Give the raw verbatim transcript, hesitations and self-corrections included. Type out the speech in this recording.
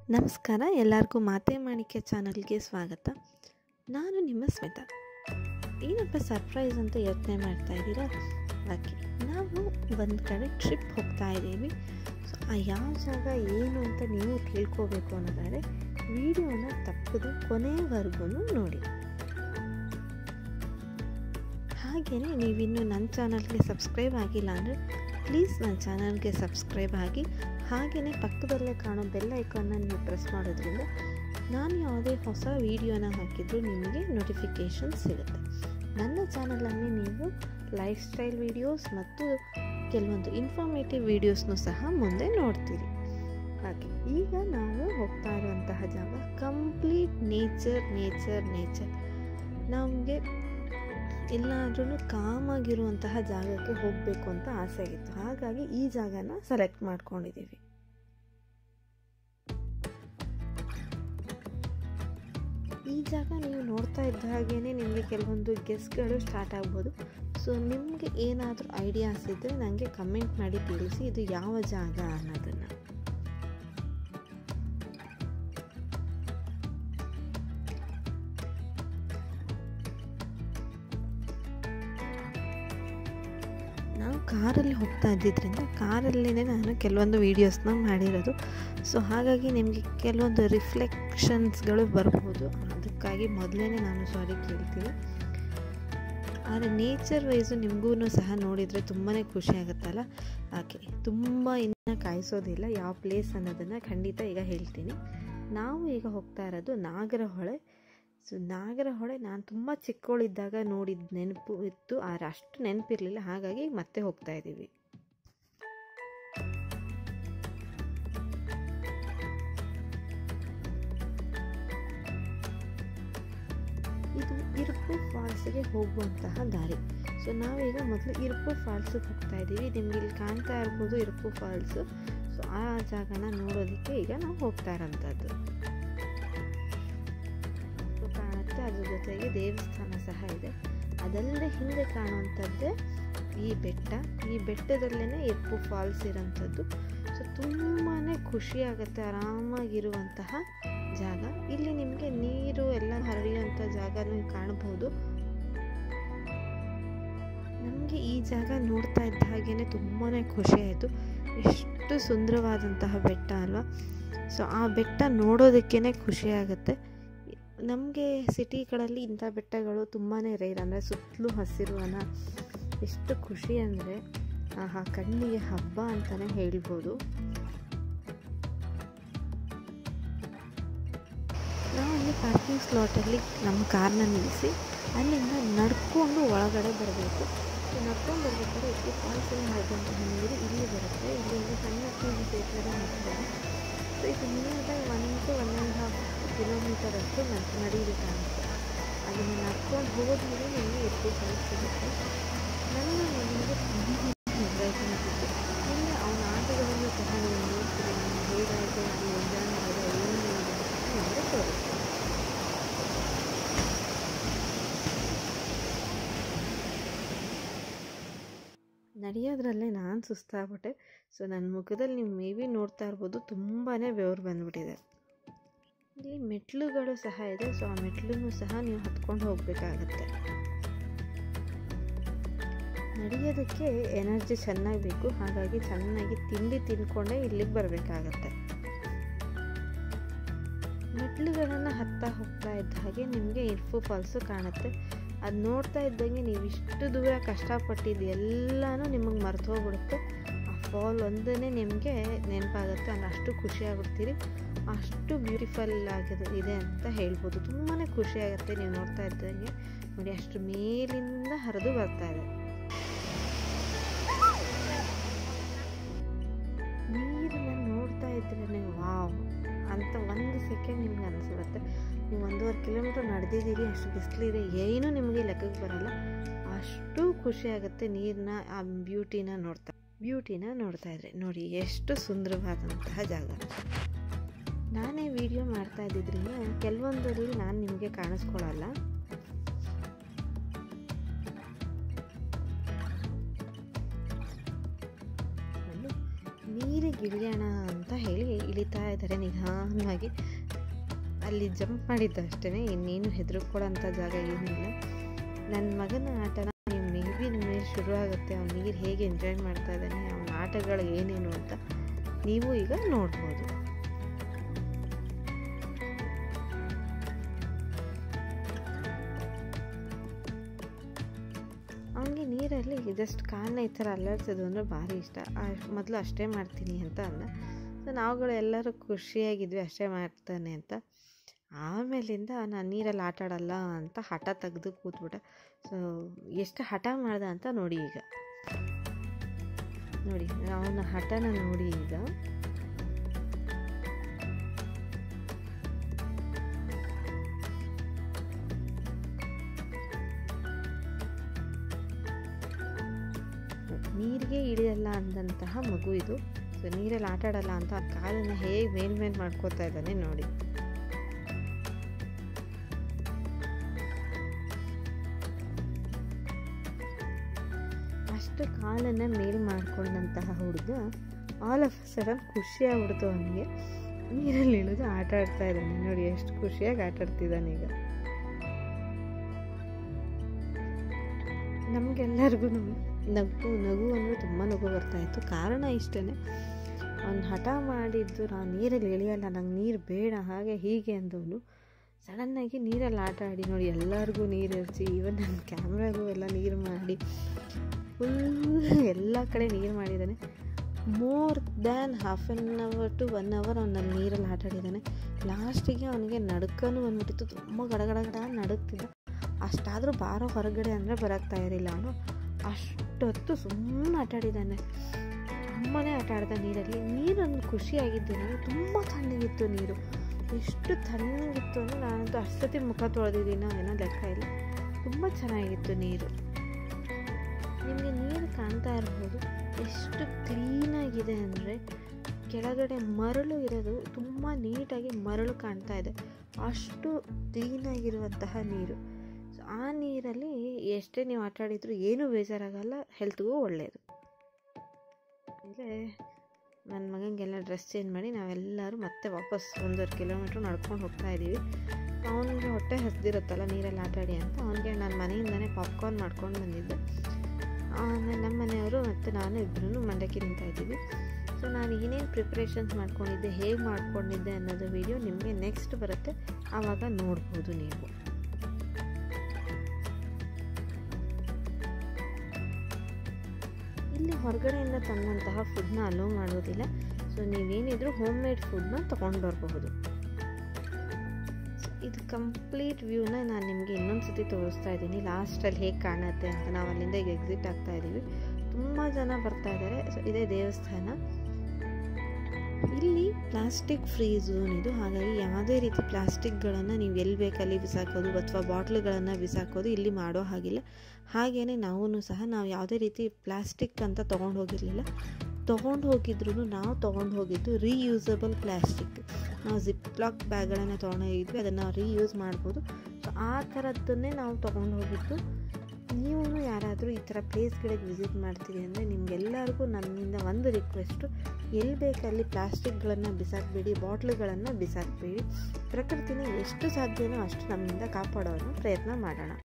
ನಮಸ್ಕಾರ, ಎಲ್ಲರಿಗೂ ಮಾತೆ ಮಾಣಿಕ್ಯ ಚಾನಲ್ಗೆ ಸ್ವಾಗತ. ನಾನು ನಿಮ್ಮ ಸ್ಮಿತಾ. ಏನಪ್ಪ ಸರ್ಪ್ರೈಸ್ ಅಂತ ಯೋಚನೆ ಮಾಡ್ತಾ ಇದ್ದೀರಾ? ಓಕೆ, ನಾವು ಒಂದು ಕಡೆ ಟ್ರಿಪ್ ಹೋಗ್ತಾ ಇದ್ದೀವಿ. ಸೊ ಆ ಯಾವ ಜಾಗ ಏನು ಅಂತ ನೀವು ತಿಳ್ಕೋಬೇಕು ಅನ್ನೋದಾದರೆ ವಿಡಿಯೋನ ತಪ್ಪದೆ ಕೊನೆವರೆಗೂ ನೋಡಿ. ಹಾಗೆಯೇ ನೀವಿನ್ನೂ ನನ್ನ ಚಾನಲ್ಗೆ ಸಬ್ಸ್ಕ್ರೈಬ್ ಆಗಿಲ್ಲ ಅಂದರೆ ಪ್ಲೀಸ್ ನನ್ನ ಚಾನಲ್ಗೆ ಸಬ್ಸ್ಕ್ರೈಬ್ ಆಗಿ, ಹಾಗೆಯೇ ಪಕ್ಕದಲ್ಲೇ ಕಾಣೋ ಬೆಲ್ ಐಕಾನ್ನ ನೀವು ಪ್ರೆಸ್ ಮಾಡೋದ್ರಿಂದ ನಾನು ಯಾವುದೇ ಹೊಸ ವೀಡಿಯೋನ ಹಾಕಿದರೂ ನಿಮಗೆ ನೋಟಿಫಿಕೇಷನ್ ಸಿಗುತ್ತೆ. ನನ್ನ ಚಾನಲಲ್ಲಿ ನೀವು ಲೈಫ್ ಸ್ಟೈಲ್ ವೀಡಿಯೋಸ್ ಮತ್ತು ಕೆಲವೊಂದು ಇನ್ಫಾರ್ಮೇಟಿವ್ ವೀಡಿಯೋಸ್ನೂ ಸಹ ಮುಂದೆ ನೋಡ್ತೀರಿ. ಹಾಗೆ ಈಗ ನಾವು ಹೋಗ್ತಾ ಇರುವಂತಹ ಜಾಗ ಕಂಪ್ಲೀಟ್ ನೇಚರ್ ನೇಚರ್ ನೇಚರ್ ನಮಗೆ ಎಲ್ಲಾದ್ರೂ ಕಾಮಾಗಿರುವಂತಹ ಜಾಗಕ್ಕೆ ಹೋಗಬೇಕು ಅಂತ ಆಸೆ ಆಗಿತ್ತು. ಹಾಗಾಗಿ ಈ ಜಾಗನ ಸೆಲೆಕ್ಟ್ ಮಾಡ್ಕೊಂಡಿದ್ದೀವಿ. ಈ ಜಾಗ ನೀವು ನೋಡ್ತಾ ಇದ್ದ ಹಾಗೇನೆ ನಿಮಗೆ ಕೆಲವೊಂದು ಗೆಸ್ಟ್ಗಳು ಸ್ಟಾರ್ಟ್ ಆಗ್ಬೋದು. ಸೊ ನಿಮಗೆ ಏನಾದರೂ ಐಡಿಯಾಸ್ ಇದ್ದರೆ ನನಗೆ ಕಮೆಂಟ್ ಮಾಡಿ ತಿಳಿಸಿ, ಇದು ಯಾವ ಜಾಗ ಅನ್ನೋದನ್ನು. ನಾವು ಕಾರಲ್ಲಿ ಹೋಗ್ತಾ ಇದ್ದಿದ್ದರಿಂದ ಕಾರಲ್ಲೇ ನಾನು ಕೆಲವೊಂದು ವೀಡಿಯೋಸ್ನ ಮಾಡಿರೋದು. ಸೊ ಹಾಗಾಗಿ ನಿಮಗೆ ಕೆಲವೊಂದು ರಿಫ್ಲೆಕ್ಷನ್ಸ್ಗಳು ಬರ್ಬೋದು, ಅದಕ್ಕಾಗಿ ಮೊದಲೇ ನಾನು ಸಾರಿ ಕೇಳ್ತೀನಿ. ಆದರೆ ನೇಚರ್ ವೈಸು ನಿಮಗೂ ಸಹ ನೋಡಿದರೆ ತುಂಬಾ ಖುಷಿ ಆಗುತ್ತಲ್ಲ. ಹಾಗೆ ತುಂಬ ಇನ್ನೂ ಕಾಯಿಸೋದಿಲ್ಲ, ಯಾವ ಪ್ಲೇಸ್ ಅನ್ನೋದನ್ನು ಖಂಡಿತ ಈಗ ಹೇಳ್ತೀನಿ. ನಾವು ಈಗ ಹೋಗ್ತಾ ಇರೋದು ನಾಗರಹೊಳೆ. ಸೊ ನಾಗರಹೊಳೆ ನಾನು ತುಂಬ ಚಿಕ್ಕವಳಿದ್ದಾಗ ನೋಡಿದ ನೆನಪು ಇತ್ತು, ಆದರೆ ಅಷ್ಟು ನೆನಪಿರಲಿಲ್ಲ. ಹಾಗಾಗಿ ಮತ್ತೆ ಹೋಗ್ತಾ ಇದ್ದೀವಿ. ಇದು ಇರುಪು ಫಾಲ್ಸ್ಗೆ ಹೋಗುವಂತಹ ದಾರಿ. ಸೊ ನಾವೀಗ ಮೊದಲು ಇರುಪು ಫಾಲ್ಸಿಗೆ ಹೋಗ್ತಾ ಇದ್ದೀವಿ. ನಿಮ್ಗೆ ಇಲ್ಲಿ ಕಾಣ್ತಾ ಇರ್ಬೋದು ಇರುಪು ಫಾಲ್ಸು. ಸೊ ಆ ಜಾಗನ ನೋಡೋದಕ್ಕೆ ಈಗ ನಾವು ಹೋಗ್ತಾ ಇರೋಂಥದ್ದು. ಅದ್ರ ಜೊತೆಗೆ ದೇವಸ್ಥಾನ ಸಹ ಇದೆ. ಅದಲ್ಲದೆ ಹಿಂದೆ ಕಾಣುವಂಥದ್ದೇ ಈ ಬೆಟ್ಟ. ಈ ಬೆಟ್ಟದಲ್ಲೇ ಇರುಪು ಫಾಲ್ಸ್ ಇರೋಂಥದ್ದು. ಸೊ ತುಂಬಾ ಖುಷಿಯಾಗುತ್ತೆ, ಆರಾಮಾಗಿರುವಂತಹ ಜಾಗ. ಇಲ್ಲಿ ನಿಮಗೆ ನೀರು ಎಲ್ಲ ಹರಿಯುವಂಥ ಜಾಗನೂ ಕಾಣಬಹುದು. ನಮಗೆ ಈ ಜಾಗ ನೋಡ್ತಾ ಇದ್ದ ಹಾಗೇ ತುಂಬಾ ಖುಷಿ ಆಯಿತು. ಎಷ್ಟು ಸುಂದರವಾದಂತಹ ಬೆಟ್ಟ ಅಲ್ವಾ? ಸೊ ಆ ಬೆಟ್ಟ ನೋಡೋದಕ್ಕೇ ಖುಷಿಯಾಗುತ್ತೆ. ನಮಗೆ ಸಿಟಿಗಳಲ್ಲಿ ಇಂಥ ಬೆಟ್ಟಗಳು ತುಂಬಾ ರೇರ್. ಅಂದರೆ ಸುತ್ತಲೂ ಹಸಿರುವನ, ಎಷ್ಟು ಖುಷಿ ಅಂದರೆ ಆಹಾ, ಕಣ್ಣಿಗೆ ಹಬ್ಬ ಅಂತಲೇ ಹೇಳ್ಬೋದು. ನಾವು ಅಲ್ಲಿ ಪಾರ್ಕಿಂಗ್ ಸ್ಲಾಟಲ್ಲಿ ನಮ್ಮ ಕಾರ್ನ ನಿಲ್ಲಿಸಿ ಅಲ್ಲಿಂದ ನಡ್ಕೊಂಡು ಒಳಗಡೆ ಬರಬೇಕು. ನಡ್ಕೊಂಡು ಬರ್ಬೇಕಾದ್ರೆ ಇಷ್ಟು ಫಾಲ್ಸಲ್ಲಿ ಹರಿದಂತಹ ನೀರು ಇಲ್ಲಿ ಬರುತ್ತೆ. ಇಲ್ಲಿ ಒಂದು ಸಣ್ಣ ಟೂಲ್ ಸೇತುವೆ ಮಾಡ್ತಾರೆ. ಸೊ ಇದು nearby one to one and half kilometre ಅಷ್ಟು ನಡೀಬೇಕಾಗುತ್ತೆ. ಅದನ್ನು ನಡ್ಕೊಂಡು ಹೋದ್ಮೇಲೆ ನಿಮಗೆ ಇರುಪು ಫಾಲ್ಸ್ ಸಿಗುತ್ತೆ. ನನ್ನ ಮನೆಗೆ ಪ್ರಯತ್ನಿಸಿದ್ದು ಇಲ್ಲ ಅವನ ಆಟಗಳನ್ನು ಸಹ ನೀವು ನೋಡ್ತೀರಿ. ನಾನು ಹೇಗಾಯಿತು, ನಾನು ಎಂಜಾಯ್ ಮಾಡಿದೆ, ಏನು ನಿಮಗೆ ತೋರಿಸ್ತೀನಿ. ನಡೆಯೋದ್ರಲ್ಲೇ ನಾನು ಸುಸ್ತಾಗ್ಬಿಟ್ಟೆ. ಸೊ ನನ್ನ ಮುಖದಲ್ಲಿ ನೀವು ಮೇ ಬಿ ನೋಡ್ತಾ ಇರ್ಬೋದು, ತುಂಬಾ ಬೆವರು ಬಂದುಬಿಟ್ಟಿದೆ. ಇಲ್ಲಿ ಮೆಟ್ಲುಗಳು ಸಹ ಇದೆ. ಸೊ ಆ ಮೆಟ್ಲನ್ನು ಸಹ ನೀವು ಹತ್ಕೊಂಡು ಹೋಗಬೇಕಾಗತ್ತೆ. ನಡೆಯೋದಕ್ಕೆ ಎನರ್ಜಿ ಚೆನ್ನಾಗಿ ಬೇಕು. ಹಾಗಾಗಿ ಚೆನ್ನಾಗಿ ತಿಂಡಿ ತಿಂದ್ಕೊಂಡೇ ಇಲ್ಲಿಗೆ ಬರಬೇಕಾಗತ್ತೆ. ಮೆಟ್ಲುಗಳನ್ನು ಹತ್ತಾ ಹೋಗ್ತಾ ಇದ್ದ ಹಾಗೆ ನಿಮಗೆ ಇರುಪು ಫಾಲ್ಸು ಕಾಣುತ್ತೆ. ಅದು ನೋಡ್ತಾ ಇದ್ದಂಗೆ ನೀವು ಇಷ್ಟು ದೂರ ಕಷ್ಟಪಟ್ಟಿದ್ದು ಎಲ್ಲನೂ ನಿಮಗೆ ಮರೆತು ಹೋಗ್ಬಿಡುತ್ತೆ. ಆ ಫಾಲ್ ಒಂದನೇ ನಿಮಗೆ ನೆನಪಾಗುತ್ತೆ. ಅಂದರೆ ಅಷ್ಟು ಖುಷಿಯಾಗ್ಬಿಡ್ತೀರಿ. ಅಷ್ಟು ಬ್ಯೂಟಿಫುಲ್ ಆಗಿದೆ ಇದೆ ಅಂತ ಹೇಳ್ಬೋದು. ತುಂಬಾ ಖುಷಿಯಾಗುತ್ತೆ ನೀವು ನೋಡ್ತಾ ಇದ್ದಂಗೆ. ನೋಡಿ, ಅಷ್ಟು ಮೇಲಿಂದ ಹರಿದು ಬರ್ತಾ ಇದೆ ನೀರನ್ನ. ನೋಡ್ತಾ ಇದ್ರೆ ನೀವು ವಾವ್ ಅಂತ ಒಂದು ಸೆಕೆಂಡ್ ನಿಮ್ಗೆ ಅನಿಸ್ಬಿಡುತ್ತೆ. ನೀವು ಒಂದೂವರೆ ಕಿಲೋಮೀಟರ್ ನಡೆದಿದ್ದೀರಿ, ಅಷ್ಟು ಬಿಸಿಲಿದೆ, ಏನೂ ನಿಮಗೆ ಲೆಕ್ಕಕ್ಕೆ ಬರೋಲ್ಲ. ಅಷ್ಟು ಖುಷಿಯಾಗುತ್ತೆ ನೀರನ್ನ, ಆ ಬ್ಯೂಟಿನ ನೋಡ್ತಾ ಬ್ಯೂಟಿನ ನೋಡ್ತಾ ಇದ್ರೆ. ನೋಡಿ ಎಷ್ಟು ಸುಂದರವಾದಂತಹ ಜಾಗ. ನಾನೇ ವಿಡಿಯೋ ಮಾಡ್ತಾ ಇದ್ದಿದ್ರಿಂದ ಕೆಲವೊಂದರಲ್ಲಿ ನಾನು ನಿಮಗೆ ಕಾಣಿಸ್ಕೊಳ್ಳಲ್ಲ. ನೀರಿಗೆ ಇಳಿಯೋಣ ಅಂತ ಹೇಳಿ ಇಳಿ ನಡೀತಾ ಇದ್ದಾರೆ ನಿಧಾನವಾಗಿ. ಅಲ್ಲಿ ಜಂಪ್ ಮಾಡಿದ್ದು ಅಷ್ಟೇ, ಇನ್ನೇನು ಹೆದರ್ಕೊಳ್ಳೋಂಥ ಜಾಗ ಏನಿಲ್ಲ. ನನ್ನ ಮಗನ ಆಟನ ನೀವು ಮೇ ಬಿ ನಿಮ್ಮ ಮೇಲೆ ಶುರು ಆಗುತ್ತೆ. ಅವ್ನು ನೀರು ಹೇಗೆ ಎಂಜಾಯ್ ಮಾಡ್ತಾ ಇದ್ದಾನೆ, ಅವನ ಆಟಗಳು ಏನೇನು ಅಂತ ನೀವು ಈಗ ನೋಡ್ಬೋದು. ಅವನಿಗೆ ನೀರಲ್ಲಿ ಜಸ್ಟ್ ಕಾಲನ್ನ ಈ ಥರ ಅಲ್ಲಾಡ್ಸೋದು ಅಂದರೆ ಭಾರಿ ಇಷ್ಟ. ಮೊದಲು ಅಷ್ಟೇ ಮಾಡ್ತೀನಿ ಅಂತ ಅಂದ. ಸೊ ನಾವುಗಳು ಎಲ್ಲರೂ ಖುಷಿಯಾಗಿದ್ವಿ ಅಷ್ಟೇ ಮಾಡ್ತಾನೆ ಅಂತ. ಆಮೇಲಿಂದ ನಾನು ನೀರಲ್ಲಿ ಆಟ ಆಡಲ್ಲ ಅಂತ ಹಠ ತೆಗೆದು ಕೂತ್ಬಿಟ್ಟೆ. ಸೊ ಎಷ್ಟು ಹಠ ಮಾಡ್ದೆ ಅಂತ ನೋಡಿ. ಈಗ ನೋಡಿ ಅವನ ಹಠನ ನೋಡಿ. ಈಗ ನೀರಿಗೆ ಇಳಿಯಲ್ಲ ಅಂದಂತಹ ಮಗು ಇದು. ಸೊ ನೀರಲ್ಲಿ ಆಟ ಆಡಲ್ಲ ಅಂತ ಆ ಕಾಲನ್ನು ಹೇಗೆ ಮೇಲ್ಮೇಲೆ ಮಾಡ್ಕೋತಾ ಇದ್ದಾನೆ ನೋಡಿ. ಅಷ್ಟು ಕಾಲನ್ನು ಮೇಲ್ ಮಾಡ್ಕೊಂಡಂತಹ ಹುಡುಗ ಆಲ್ ಆಫ್ ಸಡನ್ ಖುಷಿಯಾಗ್ಬಿಡ್ತು. ಅವನಿಗೆ ನೀರಲ್ಲಿ ಇಳಿದು ಆಟ ಆಡ್ತಾ ಇದ್ದಾನೆ ನೋಡಿ, ಎಷ್ಟು ಖುಷಿಯಾಗಿ ಆಟ ಆಡ್ತಿದ್ದಾನೆ. ಈಗ ನಮಗೆಲ್ಲರಿಗೂ ನಗು ನಗು ಅಂದರೆ ತುಂಬ ನಗು ಬರ್ತಾಯಿತ್ತು. ಕಾರಣ ಇಷ್ಟೇ, ಅವ್ನು ಹಠ ಮಾಡಿದ್ದು ನಾನು ನೀರಲ್ಲಿ ಇಳಿಯಲ್ಲ, ನಂಗೆ ನೀರು ಬೇಡ ಹಾಗೆ ಹೀಗೆ ಅಂದವನು ಸಡನ್ನಾಗಿ ನೀರಲ್ಲಿ ಆಟ ಆಡಿ ನೋಡಿ ಎಲ್ಲರಿಗೂ ನೀರು ಎರಚಿ, ಈವನ್ ನನ್ನ ಕ್ಯಾಮ್ರಾಗೂ ಎಲ್ಲ ನೀರು ಮಾಡಿ ಫುಲ್ ಎಲ್ಲ ಕಡೆ ನೀರು ಮಾಡಿದ್ದಾನೆ. More than half an hour to one hour ಅವ್ನು ನನ್ನ ನೀರಲ್ಲಿ ಆಟ ಆಡಿದ್ದಾನೆ. ಲಾಸ್ಟಿಗೆ ಅವನಿಗೆ ನಡುಕನೂ ಬಂದ್ಬಿಟ್ಟಿತ್ತು, ತುಂಬ ಗಡಗಡಗಡ ನಡುಕ್ತಿದ್ದ. ಅಷ್ಟಾದರೂ ಬಾರೋ ಹೊರಗಡೆ ಅಂದರೆ ಬರೋಕ್ಕೆ ತಯಾರಿಲ್ಲ ಅವನು. ಅಷ್ಟೊತ್ತು ಸುಮ್ಮನೆ ಆಟ ಆಡಿದ್ದಾನೆ, ತುಂಬನೇ ಆಟ ಆಡ್ದ ನೀರಲ್ಲಿ. ನೀರೊಂದು ಖುಷಿಯಾಗಿದ್ದು ನನಗೆ, ತುಂಬ ತಣ್ಣಗಿತ್ತು ನೀರು. ಎಷ್ಟು ತಣ್ಣಗಿತ್ತು ಅಂದರೆ ನಾನಂತೂ ಅಷ್ಟೊತ್ತಿ ಮುಖ ತೊಳೆದಿದ್ದೀನೋ ಏನೋ ಲೆಕ್ಕ ಇಲ್ಲ. ತುಂಬ ಚೆನ್ನಾಗಿತ್ತು ನೀರು. ನಿಮಗೆ ನೀರು ಕಾಣ್ತಾ ಇರ್ಬೋದು ಎಷ್ಟು ಕ್ಲೀನಾಗಿದೆ ಅಂದರೆ, ಕೆಳಗಡೆ ಮರಳು ಇರೋದು ತುಂಬ ನೀಟಾಗಿ ಮರಳು ಕಾಣ್ತಾ ಇದೆ, ಅಷ್ಟು ಕ್ಲೀನಾಗಿರುವಂತಹ ನೀರು. ಸೊ ಆ ನೀರಲ್ಲಿ ಎಷ್ಟೇ ನೀವು ಆಟ ಆಡಿದ್ರು ಏನೂ ಬೇಜಾರಾಗಲ್ಲ, ಹೆಲ್ತ್ಗೂ ಒಳ್ಳೆಯದು. ಅಂದರೆ ನನ್ನ ಮಗನಿಗೆಲ್ಲ ಡ್ರೆಸ್ ಚೇಂಜ್ ಮಾಡಿ ನಾವೆಲ್ಲರೂ ಮತ್ತೆ ವಾಪಸ್ ಒಂದೂವರೆ ಕಿಲೋಮೀಟ್ರ್ ನಡ್ಕೊಂಡು ಹೋಗ್ತಾ ಇದ್ದೀವಿ. ಅವನಿಗೆ ಹೊಟ್ಟೆ ಹಸ್ದಿರುತ್ತಲ್ಲ ನೀರಲ್ಲಿ ಆಟ ಆಡಿ ಅಂತ, ಅವನಿಗೆ ನಾನು ಮನೆಯಿಂದನೇ ಪಾಪ್ಕಾರ್ನ್ ಮಾಡ್ಕೊಂಡು ಬಂದಿದ್ದೆ. ಆಮೇಲೆ ನಮ್ಮ ಮನೆಯವರು ಮತ್ತು ನಾನು ಇಬ್ಬರೂ ಮಂಡಕ್ಕಿ ತಿಂತಾ ಇದ್ದೀವಿ. ಸೊ ನಾನು ಏನೇನು ಪ್ರಿಪ್ರೇಷನ್ಸ್ ಮಾಡ್ಕೊಂಡಿದ್ದೆ, ಹೇಗೆ ಮಾಡ್ಕೊಂಡಿದ್ದೆ ಅನ್ನೋದು ವಿಡಿಯೋ ನಿಮಗೆ ನೆಕ್ಸ್ಟ್ ಬರುತ್ತೆ, ಆವಾಗ ನೋಡ್ಬೋದು ನೀವು. ಇಲ್ಲಿ ಹೊರಗಡೆಯಿಂದ ತಂದಂತಹ ಫುಡ್ನ ಅಲೋ ಮಾಡೋದಿಲ್ಲ. ಸೊ ನೀವೇನಿದ್ರು ಹೋಮ್ ಮೇಡ್ ಫುಡ್ನ ತೊಗೊಂಡು ಬರಬಹುದು. ಇದು ಕಂಪ್ಲೀಟ್ ವ್ಯೂನ ನಾನು ನಿಮಗೆ ಇನ್ನೊಂದು ಸತಿ ತೋರಿಸ್ತಾ ಇದ್ದೀನಿ, ಲಾಸ್ಟಲ್ಲಿ ಹೇಗೆ ಕಾಣುತ್ತೆ ಅಂತ. ನಾವು ಅಲ್ಲಿಂದ ಈಗ ಎಕ್ಸಿಟ್ ಆಗ್ತಾ ಇದ್ದೀವಿ, ತುಂಬ ಜನ ಬರ್ತಾ ಇದ್ದಾರೆ. ಸೊ ಇದೇ ದೇವಸ್ಥಾನ. ಇಲ್ಲಿ ಪ್ಲಾಸ್ಟಿಕ್ ಫ್ರೀ ಝೋನ್ ಇದು, ಹಾಗಾಗಿ ಯಾವುದೇ ರೀತಿ ಪ್ಲಾಸ್ಟಿಕ್ಗಳನ್ನು ನೀವು ಎಲ್ಲಿ ಬೇಕಲ್ಲಿ ಬಿಸಾಕೋದು ಅಥವಾ ಬಾಟ್ಲುಗಳನ್ನು ಬಿಸಾಕೋದು ಇಲ್ಲಿ ಮಾಡೋ ಹಾಗಿಲ್ಲ. ಹಾಗೆಯೇ ನಾವೂ ಸಹ ನಾವು ಯಾವುದೇ ರೀತಿ ಪ್ಲಾಸ್ಟಿಕ್ ಅಂತ ತೊಗೊಂಡು ಹೋಗಿರಲಿಲ್ಲ. ತೊಗೊಂಡು ಹೋಗಿದ್ರು ನಾವು ತೊಗೊಂಡು ಹೋಗಿದ್ದು ರೀಯೂಸಬಲ್ ಪ್ಲಾಸ್ಟಿಕ್. ನಾವು ಜಿಪ್ ಲಾಕ್ ಬ್ಯಾಗ್ಗಳನ್ನು ತೊಗೊಂಡು ಹೋಗಿದ್ವಿ, ಅದನ್ನು ರೀಯೂಸ್ ಮಾಡ್ಬೋದು. ಸೊ ಆ ಥರದ್ದನ್ನೇ ನಾವು ತೊಗೊಂಡು ಹೋಗಿದ್ದು. ನೀವು ಯಾರಾದರೂ ಈ ಥರ ಪ್ಲೇಸ್ಗಳಿಗೆ ವಿಸಿಟ್ ಮಾಡ್ತೀರಿ ಅಂದರೆ ನಿಮಗೆಲ್ಲರಿಗೂ ನನ್ನಿಂದ ಒಂದು ರಿಕ್ವೆಸ್ಟು, ಎಲ್ಲಿ ಬೇಕಲ್ಲಿ ಪ್ಲಾಸ್ಟಿಕ್ಗಳನ್ನು ಬಿಸಾಕಬೇಡಿ, ಬಾಟ್ಲುಗಳನ್ನು ಬಿಸಾಕಬೇಡಿ. ಪ್ರಕೃತಿನ ಎಷ್ಟು ಸಾಧ್ಯವೋ ಅಷ್ಟು ನಮ್ಮಿಂದ ಕಾಪಾಡೋಣ ಪ್ರಯತ್ನ ಮಾಡೋಣ.